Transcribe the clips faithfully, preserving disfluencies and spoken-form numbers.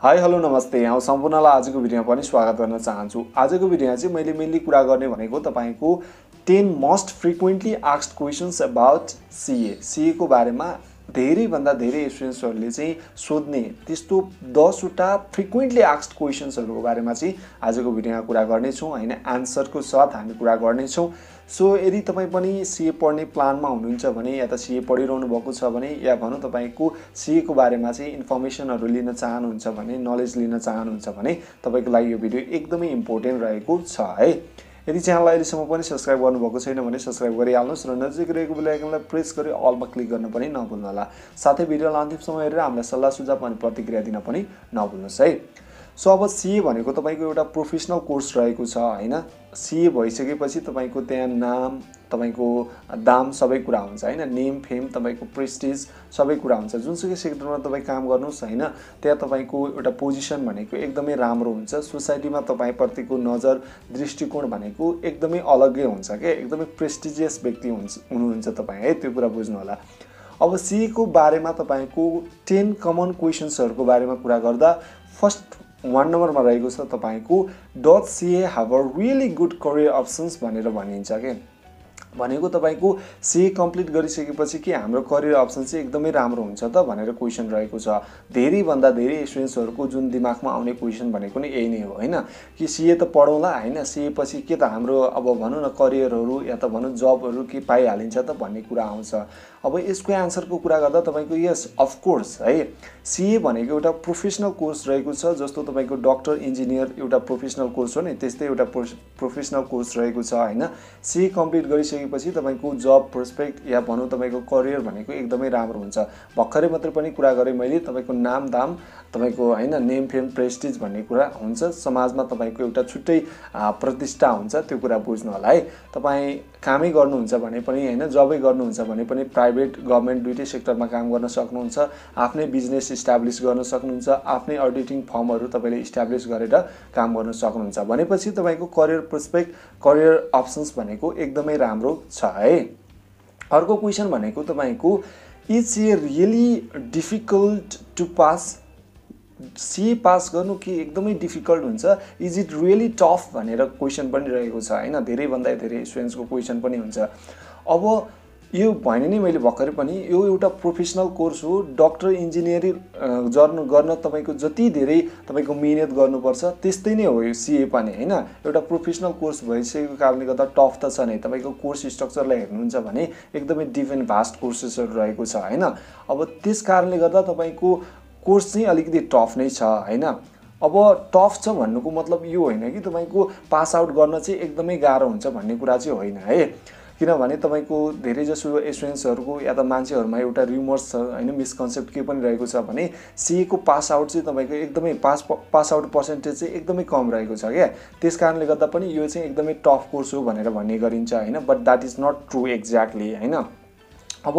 Hi hello नमस्ते यहाँ सम्पूर्णलाई आजको भिडियोमा पनि स्वागत गर्न चाहन्छु। आजको भिडियोमा चाहिँ मैले मेनली कुरा गर्ने भनेको तपाईको ten most frequently asked questions about CA CA को बारेमा धेरै भन्दा धेरै स्टुडेन्ट्सहरुले चाहिँ सोध्ने त्यस्तो दस वटा फ्रिक्वेन्टली आस्क्ड क्वेशन्सहरुको बारेमा चाहिँ आजको भिडियोमा कुरा गर्ने छौं हैन। आन्सरको साथ हामी कुरा गर्ने छौं। सो यदि तपाई पनि सीए पढ्ने प्लानमा हुनुहुन्छ भने या त सीए पढिरहनु भएको छ भने या भनौं तपाईको सीए को बारेमा चाहिँ इन्फर्मेसनहरु लिन चाहनुहुन्छ भने नलेज लिन चाहनुहुन्छ भने तपाईको लागि यो भिडियो एकदमै इम्पोर्टेन्ट रहेको छ है। यदि च्यानललाई अहिलेसम्म पनि सब्स्क्राइब गर्नुभएको छैन भने सब्स्क्राइब गरिहाल्नुस् र नजिक रहेको बेल आइकनलाई प्रेस गरी अलमा क्लिक गर्न पनि नभुल्नु होला। साथै भिडियोलाई अन्तिमसम्म हेरेर हामीलाई सल्लाह सुझाव अनि प्रतिक्रिया दिन पनि नभुल्नुस् है। सो अब सीए भनेको तपाईको एउटा प्रोफेसनल कोर्स रहेको छ हैन। सीए भइसकेपछि तपाईको त्यहाँ नाम तपाईको दाम सबै कुरा हुन्छ हैन। नेम फेम तपाईको प्रेस्टिज सबै कुरा हुन्छ। जुनसुकै सेक्टरमा तपाई काम गर्नुस् हैन त्यहाँ तपाईको एउटा पोजिसन भनेको एकदमै राम्रो हुन्छ। सोसाइटीमा तपाई प्रतिको नजर दृष्टिकोण भनेको एकदमै अलग्गै हुन्छ के एकदमै प्रेस्टिजियस व्यक्ति हुनुहुन्छ तपाई है। त्यो कुरा बुझ्नु होला। अब सीए को बारेमा तपाईको टेन कमन क्वेशन्सहरुको बारेमा कुरा गर्दा फर्स्ट वन नम्बरमा रहेको छ तपाईको does CA have a really good career options भनेर भनिन्छ के। भनेको तपाईको सीए कम्प्लिट गरिसकेपछि के हाम्रो करियर अप्सन चाहिँ एकदमै राम्रो हुन्छ त भनेर क्वेशन रहेको छ। धेरै भन्दा धेरै स्टुडेन्ट्सहरुको जुन दिमागमा आउने क्वेशन भनेको नि यही नै हो हैन कि सीए त पढौला हैन सीए पछि के त हाम्रो अब भनौं न करियरहरु या त भनौं जबहरु के पाइहालिन्छ त भन्ने कुरा आउँछ। अब यसको आन्सरको कुरा गर्दा तपाईको यस अफ कोर्स है सीए भनेको एउटा प्रोफेसनल कोर्स रहेको छ। जस्तो तपाईको डाक्टर इन्जिनियर एउटा प्रोफेसनल कोर्स हो नि त्यस्तै एउटा प्रोफेसनल कोर्स रहेको छ हैन। सीए कम्प्लिट गरिसकेपछि तपाईको जब प्रोस्पेक्ट या भनौं तपाईको करियर भनेको एकदमै राम्रो हुन्छ। भर्खरै मात्र पनि कुरा गरे मैले तपाईको नाम दाम तपाईको हैन नेम फेम प्रेस्टिज भन्ने कुरा हुन्छ। समाजमा तपाईको एउटा छुट्टै प्रतिष्ठा हुन्छ। त्यो कुरा बुझ्नु होला है। तपाई कामै गर्नुहुन्छ भने पनि हैन जबै गर्नुहुन्छ भने पनि प्राइभेट गभर्नमेन्ट दुईटै सेक्टरमा काम गर्न सक्नुहुन्छ। आफ्नै बिजनेस इस्टाब्लिश गर्न सक्नुहुन्छ। आफ्नै अडिटिङ फर्महरु तपाईले इस्टाब्लिश गरेर काम गर्न सक्नुहुन्छ भनेपछि तपाईको करियर प्रोस्पेक्ट करियर अप्सन्स भनेको एकदमै राम्रो छ है। अर्को क्वेशन भनेको तपाईको is CA really difficult to pass CA pass गर्नु के एकदमै डिफिकल्ट हुन्छ इज इट रियली टफ भनेर क्वेशन पनि रहेको छ हैन। धेरै भन्दा धेरै स्टुडेन्ट्सको क्वेशन पनि हुन्छ। अब यो भने नि मैले भर्खरै पनि यो एउटा प्रोफेसनल कोर्स हो। डाक्टर इन्जिनियरिङ जर्न गर्न तपाईको जति धेरै तपाईको मेहनत गर्नुपर्छ त्यस्तै नै हो यो सीए पनि हैन। एउटा प्रोफेसनल कोर्स भइसकेको कारणले गर्दा टफ त छ नै। तपाईको कोर्स स्ट्रक्चरलाई हेर्नुहुन्छ भने एकदमै डिप एन्ड भास्ट कोर्सेसहरु रहेको छ हैन। अब त्यस कारणले गर्दा तपाईको कोर्स चाहिँ अलिकति टफ नै छ हैन। अब टफ छ भन्नुको मतलब यो हैन कि तपाईको पास आउट गर्न चाहिँ एकदमै गाह्रो हुन्छ भन्ने कुरा चाहिँ होइन है। किनभने तपाईको धेरै जसो स्टुडेन्ट्सहरुको या त मान्छेहरुमा एउटा रिमर्स छ हैन मिसकन्सेप्ट के पनि रहेको छ भने सीए को पास आउट चाहिँ तपाईको एकदमै पास पास आउट पर्सेन्टेज चाहिँ एकदमै कम रहेको छ के। त्यसकारणले गर्दा पनि यो चाहिँ एकदमै टफ कोर्स हो भनेर भन्ने गरिन्छ हैन। But that is not true exactly हैन। अब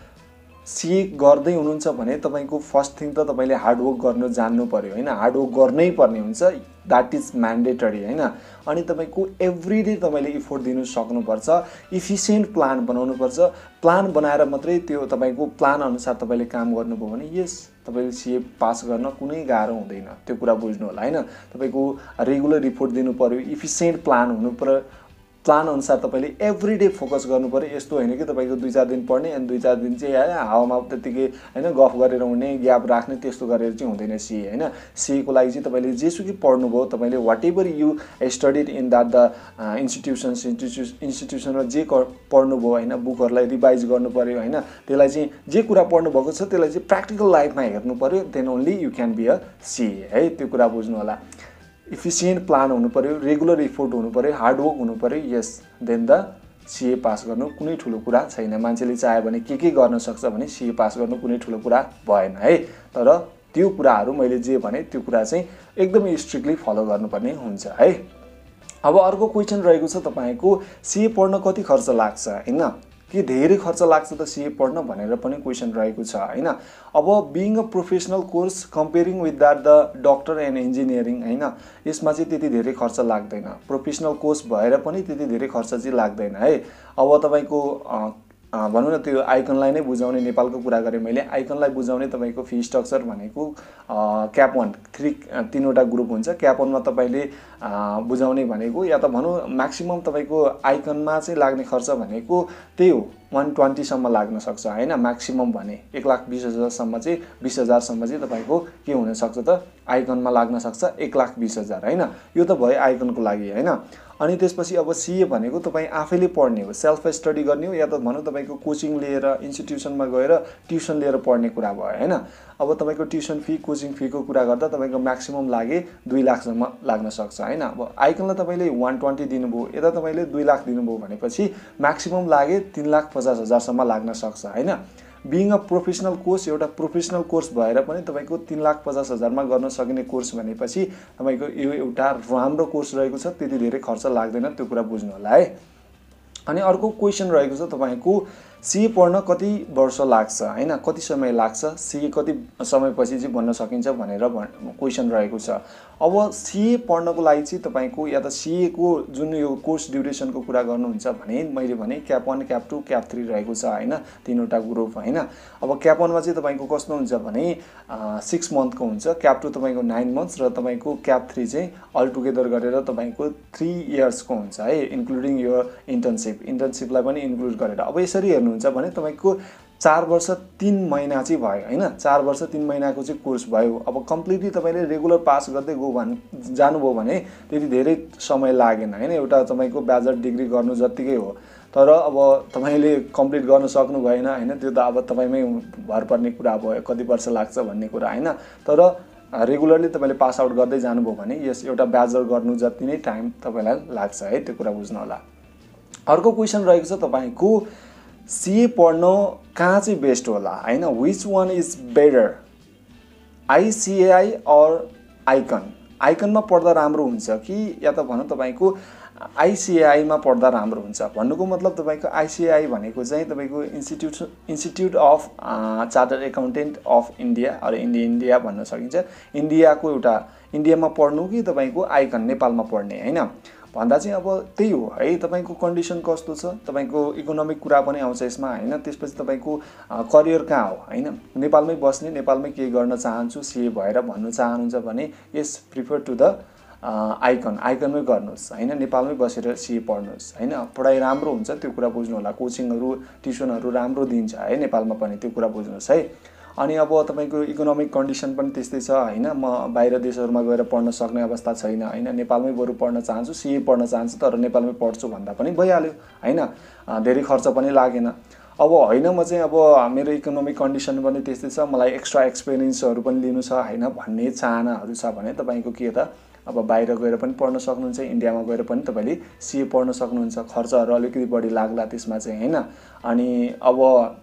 सीए गर्दै हुनुहुन्छ भने तपाईको फर्स्ट थिङ त तपाईले हार्ड वर्क गर्न जान्नु पर्यो हैन। हार्ड वर्क गर्नै पर्ने हुन्छ दैट इज म्यान्डेटरी हैन। अनि तपाईको एभ्री डे तपाईले इफोर्ट दिनु सक्नुपर्छ। इफिसिएन्ट प्लान बनाउनु पर्छ। प्लान बनाएर मात्रै त्यो तपाईको प्लान अनुसार तपाईले काम गर्नुभयो भने यस तपाईले सीए पास गर्न कुनै गाह्रो हुँदैन। त्यो कुरा बुझ्नु होला हैन। तपाईको रेगुलर रिपोर्ट दिनु पर्यो। इफिसिएन्ट प्लान हुनु पर्यो। प्लान अनुसार तपाईले एभ्री डे फोकस गर्नु पर्यो। यस्तो हैन कि तपाईको दुई चार दिन पढ्ने अनि दुई चार दिन चाहिँ हावामा त्यतिकै हैन गफ गरेर हुने ग्याप राख्ने त्यस्तो गरेर चाहिँ हुँदैन सीए हैन। सीए को लागि चाहिँ तपाईले जेसुकै पढ्नुभयो तपाईले whatever you studied in that the institutions इन्स्टिट्युसनमा जे पढ्नुभयो हैन बुकहरुलाई रिभाइज गर्नु पर्यो हैन। त्यसलाई चाहिँ जे कुरा पढ्नु भएको छ त्यसलाई चाहिँ प्र्याक्टिकल लाइफमा हेर्नु पर्यो। Then only you can be a CA है। त्यो कुरा बुझ्नु होला। इफिसिएन्ट प्लान हुनु पर्यो। रेगुलर इफोर्ट हुनु पर्यो। हार्ड वर्क हुनु पर्यो। Yes then the CA pass गर्नु कुनै ठुलो कुरा छैन। मान्छेले चाहे भने के के गर्न सक्छ भने सीए पास गर्नु कुनै ठुलो कुरा भएन है। तर त्यो कुराहरु मैले जे भने त्यो कुरा चाहिँ एकदमै स्ट्रिक्टली फलो गर्नुपर्ने हुन्छ है। अब अर्को क्वेशन रहेको छ तपाईको सीए पढ्न कति खर्च लाग्छ हैन। कि धेरै खर्च लाग्छ त सीए पढ्न भनेर पनि क्वेशन रहेको छ हैन। अब being a professional course comparing with that the doctor and engineering हैन यसमा चाहिँ त्यति धेरै खर्च लाग्दैन। प्रोफेसनल कोर्स भएर पनि त्यति धेरै खर्च चाहिँ लाग्दैन है। अब तपाईको भनौँ न त्यो आइकनलाई नै बुझाउने नेपालको कुरा गरेँ मैले आइकनलाई बुझाउने तपाईँको फी स्ट्रक्चर भनेको क्याप वान थ्री तीनवटा ग्रुप हुन्छ क्याप वानमा तपाईँले बुझाउने भनेको या त भनौँ म्याक्सिमम तपाईँको आइकनमा चाहिँ लाग्ने खर्च भनेको त्यही हो वान ट्वेन्टीसम्म लाग्न सक्छ होइन म्याक्सिमम भने एक लाख बिस हजारसम्म चाहिँ बिस हजारसम्म चाहिँ तपाईँको के हुनसक्छ त आइकनमा लाग्न सक्छ एक लाख बिस हजार होइन यो त भयो आइकनको लागि होइन अनि त्यसपछि अब सिए भनेको तपाईँ आफैले पढ्ने हो सेल्फ स्टडी गर्ने हो या त भनौँ तपाईँको कोचिङ लिएर इन्स्टिट्युसनमा गएर ट्युसन लिएर पढ्ने कुरा भयो होइन अब तपाईँको ट्युसन फी कोचिङ फीको कुरा गर्दा तपाईँको म्याक्सिमम लागे दुई लाखसम्म लाग्न सक्छ होइन अब आइकनलाई तपाईँले वान ट्वेन्टी दिनुभयो यता तपाईँले दुई लाख दिनुभयो भनेपछि म्याक्सिमम लागे तिन लाख पचास हजारसम्म लाग्न सक्छ होइन बिइङ अ प्रोफेसनल कोर्स एउटा प्रोफेसनल कोर्स भएर पनि तपाईँको तीन लाख पचास हजारमा गर्न सकिने कोर्स भनेपछि तपाईँको यो एउटा राम्रो कोर्स रहेको छ त्यति धेरै खर्च लाग्दैन त्यो कुरा बुझ्नु होला है अनि अर्को क्वेसन रहेको छ तपाईँको सिए पढ्न कति वर्ष लाग्छ होइन कति समय लाग्छ सिए कति समयपछि चाहिँ भन्न सकिन्छ भनेर क्वेसन रहेको छ अब सिए पढ्नको लागि चाहिँ तपाईँको या त सिएको जुन यो कोर्स ड्युरेसनको कुरा गर्नुहुन्छ भने मैले भने CAP one CAP two CAP three रहेको छ होइन तीनवटा ग्रुप होइन अब क्याप वानमा चाहिँ तपाईँको कस्तो हुन्छ भने सिक्स मन्थको हुन्छ क्याप टू तपाईँको नाइन मन्थ्स र तपाईँको क्याप थ्री चाहिँ अल टुगेदर गरेर तपाईँको थ्री इयर्सको हुन्छ है इन्क्लुडिङ यो इन्टर्नसिप इन्टर्नसिपलाई पनि इन्क्लुड गरेर अब यसरी हेर्नुहुन्छ भने तपाईँको चार वर्ष तीन महिना चाहिँ भयो होइन चार वर्ष तीन महिनाको चाहिँ कोर्स भयो अब कम्प्लिटली तपाईँले रेगुलर पास गर्दै गयो भने जानुभयो भने त्यति धेरै समय लागेन होइन एउटा तपाईँको ब्याचलर डिग्री गर्नु जत्तिकै हो तर अब तपाईँले कम्प्लिट गर्न सक्नु भएन होइन त्यो त अब तपाईँमै भर पर्ने कुरा भयो कति वर्ष लाग्छ भन्ने कुरा होइन तर रेगुलरली तपाईँले पास आउट गर्दै जानुभयो भने यस एउटा ब्याचलर गर्नु जति नै टाइम तपाईँलाई लाग्छ है त्यो कुरा बुझ्नु होला अर्को क्वेसन रहेको छ तपाईँको सिए पढ्न कहाँ चाहिँ बेस्ट होला होइन which one is better ICAI or ICAN आइकनमा पढ्दा राम्रो हुन्छ कि या त भनौँ तपाईँको आइसिएआईमा पढ्दा राम्रो हुन्छ भन्नुको मतलब तपाईँको आइसिएआई भनेको चाहिँ तपाईँको institute institute of chartered accountant of India अरे इन्डिया इन्डिया भन्न सकिन्छ इन्डियाको एउटा इन्डियामा पढ्नु कि तपाईँको आइकन नेपालमा पढ्ने होइन भन्दा चाहिँ अब त्यही हो है तपाईँको कन्डिसन कस्तो छ तपाईँको इकोनोमिक कुरा पनि आउँछ यसमा होइन त्यसपछि तपाईँको करियर कहाँ हो होइन नेपालमै बस्ने नेपालमै के गर्न चाहन्छु सिए भएर भन्नु चाहनुहुन्छ भने yes prefer to the ICAN आइकनमै गर्नुहोस् होइन नेपालमै बसेर सिए पढ्नुहोस् होइन पढाइ राम्रो हुन्छ त्यो कुरा बुझ्नु होला कोचिङहरू ट्युसनहरू राम्रो दिन्छ है नेपालमा पनि त्यो कुरा बुझ्नुहोस् है अनि अब तपाईँको इकोनोमिक कन्डिसन पनि त्यस्तै छ होइन म बाहिर देशहरूमा गएर पढ्न सक्ने अवस्था छैन होइन नेपालमै बरु पढ्न चाहन्छु सिए पढ्न चाहन्छु तर नेपालमै पढ्छु भन्दा पनि भइहाल्यो होइन धेरै खर्च पनि लागेन अब होइन म चाहिँ अब मेरो इकोनोमिक कन्डिसन पनि त्यस्तै छ मलाई एक्स्ट्रा एक्सपिरियन्सहरू पनि लिनु छ होइन भन्ने चाहनाहरू छ भने तपाईँको के त अब बाहिर गएर पनि पढ्न सक्नुहुन्छ इन्डियामा गएर पनि तपाईँले सिए पढ्न सक्नुहुन्छ खर्चहरू अलिकति बढी लाग्ला त्यसमा चाहिँ होइन अनि अब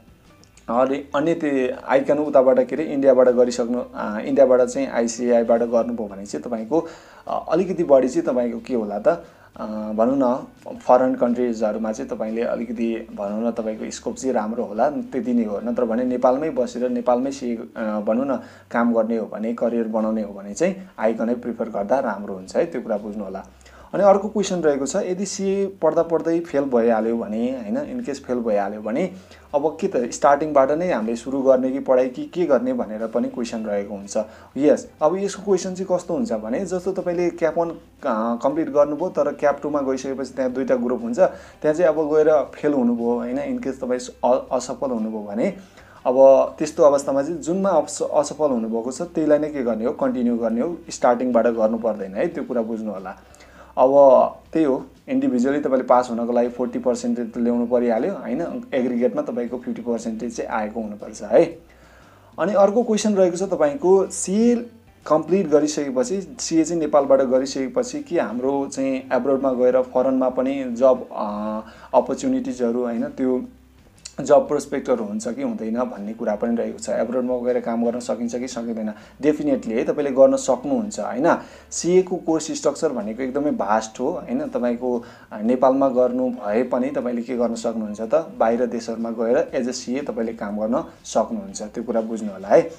अनि अन्य त्यो आइकन उताबाट के अरे इन्डियाबाट गरिसक्नु इन्डियाबाट चाहिँ आइसिएआईबाट गर्नुभयो भने चाहिँ तपाईँको अलिकति बढी चाहिँ तपाईँको के होला त भनौँ न फरेन कन्ट्रिजहरूमा चाहिँ तपाईँले अलिकति भनौँ न तपाईँको स्कोप चाहिँ राम्रो होला त्यति नै हो नत्र भने नेपालमै बसेर नेपालमै सिए भनौँ न काम गर्ने हो भने करियर बनाउने हो भने चाहिँ आइकनै प्रिफर गर्दा राम्रो हुन्छ है त्यो कुरा बुझ्नु होला अनि अर्को क्वेसन रहेको छ यदि सिए पढ्दा पढ्दै फेल भइहाल्यो भने होइन इनकेस फेल भइहाल्यो भने अब के त स्टार्टिङबाट नै हामीले सुरु गर्ने कि पढाइ कि के गर्ने भनेर पनि क्वेसन रहेको हुन्छ यस अब यसको क्वेसन चाहिँ कस्तो हुन्छ भने जस्तो तपाईँले क्याप वान कम्प्लिट गर्नुभयो तर क्याप टूमा गइसकेपछि त्यहाँ दुईवटा ग्रुप हुन्छ त्यहाँ चाहिँ अब गएर फेल हुनुभयो होइन इनकेस तपाईँ असफल हुनुभयो भने अब त्यस्तो अवस्थामा चाहिँ जुनमा असफल हुनुभएको छ त्यहीलाई नै के गर्ने हो कन्टिन्यू गर्ने हो स्टार्टिङबाट गर्नु पर्दैन है त्यो कुरा बुझ्नु होला अब त्यही हो इन्डिभिजुअली तपाईँले पास हुनको लागि फोर्टी पर्सेन्टेज ल्याउनु परिहाल्यो होइन एग्रिगेटमा तपाईँको फिफ्टी पर्सेन्टेज चाहिँ आएको हुनुपर्छ है अनि अर्को क्वेसन रहेको छ तपाईँको सिए कम्प्लिट गरिसकेपछि सिए चाहिँ नेपालबाट गरिसकेपछि कि हाम्रो चाहिँ एब्रोडमा गएर फरेनमा पनि जब अपर्च्युनिटिजहरू होइन त्यो जब प्रोस्पेक्टहरू हुन्छ कि हुँदैन भन्ने कुरा पनि रहेको छ एब्रोडमा गएर काम गर्न सकिन्छ कि सकिँदैन डेफिनेटली है तपाईँले गर्न सक्नुहुन्छ होइन सिएको कोर्स स्ट्रक्चर भनेको एकदमै भास्ट हो होइन तपाईँको नेपालमा गर्नु भए पनि तपाईँले के गर्न सक्नुहुन्छ त बाहिर देशहरूमा गएर एज अ सिए तपाईँले काम गर्न सक्नुहुन्छ त्यो कुरा बुझ्नु होला है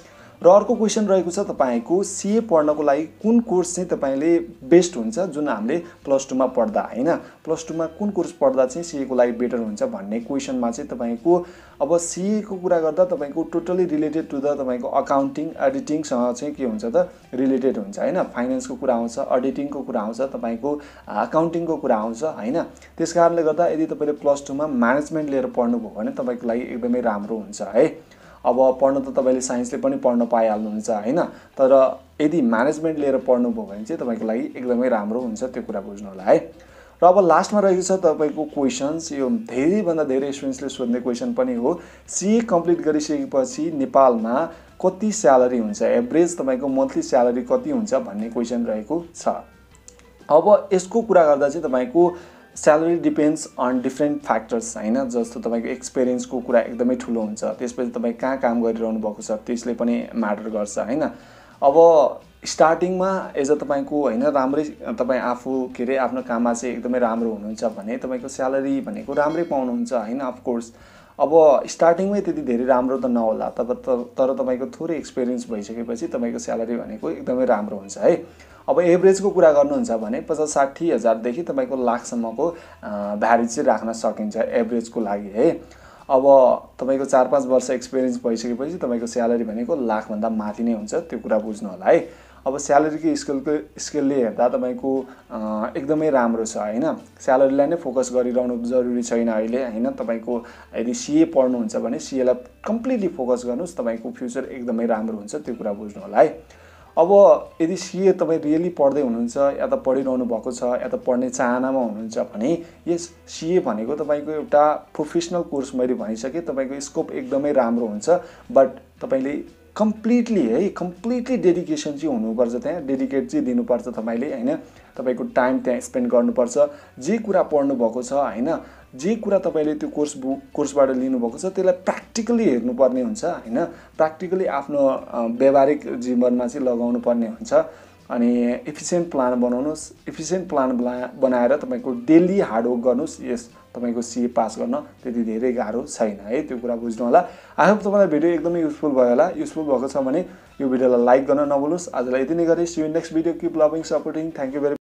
र अर्को क्वेसन रहेको छ तपाईको सीए पढ्नको लागि कुन कोर्स चाहिँ तपाईले बेस्ट हुन्छ जुन हामीले प्लस टू मा पढ्दा हैन प्लस टू मा कुन कोर्स पढ्दा चाहिँ सीए को लागि बेटर हुन्छ भन्ने क्वेसनमा चाहिँ तपाईको अब सीए को कुरा गर्दा तपाईको टोटली रिलेटेड टु द तपाईको अकाउन्टिङ एडिटिङ सँग चाहिँ के हुन्छ त रिलेटेड हुन्छ हैन फाइनान्स को कुरा आउँछ अडिटिङ को कुरा आउँछ तपाईको अकाउन्टिङ को कुरा आउँछ हैन त्यसकारणले गर्दा यदि तपाईले प्लस टू मा म्यानेजमेन्ट लिएर पढ्नु भयो भने तपाईको लागि एकदमै राम्रो हुन्छ है अब पढ्न त तपाईले साइन्सले पनि पढ्न पाइहाल्नुहुन्छ हैन तर यदि म्यानेजमेन्ट लिएर पढ्नु भयो भने चाहिँ तपाईको लागि एकदमै राम्रो हुन्छ त्यो कुरा बुझ्नु होला है र अब लास्टमा रहेको छ तपाईको क्वेशन्स यो धेरै भन्दा धेरै स्टुडेन्ट्सले सोध्ने क्वेशन पनि हो सीए कम्प्लिट गरिसकेपछि नेपालमा कति स्यालेरी हुन्छ एभरेज तपाईको मन्थली स्यालेरी कति हुन्छ भन्ने क्वेशन रहेको छ अब यसको कुरा गर्दा चाहिँ तपाईको salary depends on different factors हैन जस्तो तपाईको एक्सपिरियन्सको कुरा एकदमै ठुलो हुन्छ त्यसपछि तपाई कहाँ काम गरिरहनु भएको छ त्यसले पनि म्याटर गर्छ हैन अब स्टार्टिङमा एज अ तपाईको हैन राम्रै तपाई आफू के रे आफ्नो काममा चाहिँ एकदमै राम्रो हुनुहुन्छ भने तपाईको स्यालेरी भनेको राम्रै पाउनुहुन्छ हैन अफ कोर्स अब स्टार्टिङमै त्यति धेरै राम्रो त नहोला तब तर तपाईको थोरै एक्सपिरियन्स भइसकेपछि तपाईको स्यालेरी भनेको एकदमै राम्रो हुन्छ है अब एभरेजको कुरा गर्नुहुन्छ भने पचास साठी हजार देखि तपाईको लाखसम्मको भ्यारेज चाहिँ राख्न सकिन्छ एभरेजको लागि है अब तपाईको चार पाँच वर्ष एक्सपिरियन्स भइसकेपछि तपाईको स्यालेरी भनेको लाख भन्दा माथि नै हुन्छ त्यो कुरा बुझ्नु होला है अब स्यालेरीको स्केलको स्केलले हेर्दा तपाईको एकदमै राम्रो छ हैन स्यालेरीलाई नै फोकस गरिरहनु जरुरी छैन अहिले हैन तपाईको यदि सीए पढ्नुहुन्छ भने सीए लाई कम्प्लिटली फोकस गर्नुस् तपाईको फ्युचर एकदमै राम्रो हुन्छ त्यो कुरा बुझ्नु होला है अब यदि सीए तपाई रियली पढ्दै हुनुहुन्छ या त पढिरहनु भएको छ या त पढ्ने चाहनामा हुनुहुन्छ भने यस सीए भनेको तपाईको एउटा प्रोफेसनल कोर्स मैले भनिसके तपाईको स्कोप एकदमै राम्रो हुन्छ बट तपाईले कम्प्लिटली है कम्प्लिटली डेडिकेसन चाहिँ हुनुपर्छ त्यहाँ डेडिकेट चाहिँ दिनुपर्छ तपाईले हैन तपाईको टाइम त्यहाँ स्पेन्ड गर्नुपर्छ जे कुरा पढ्नु भएको छ हैन जे कुरा तपाईले त्यो कोर्स बुक कोर्सबाट लिनु भएको छ त्यसलाई प्र्याक्टिकली हेर्नुपर्ने हुन्छ हैन प्र्याक्टिकली आफ्नो व्यावहारिक जीवनमा चाहिँ लगाउनु पर्ने हुन्छ अनि एफिसिएन्ट प्लान बनाउनुस् एफिसिएन्ट प्लान बनाएर तपाईको डेली हार्ड वर्क गर्नुस् यस तपाईको सीए पास गर्न त्यति धेरै गाह्रो छैन है त्यो कुरा बुझ्नु होला आई होप तपाईलाई भिडियो एकदमै युजफुल भयो होला युजफुल भएको छ भने यो भिडियोलाई लाइक गर्न नभुल्नुस् आजलाई यति नै गरे see you next video keep loving supporting thank you very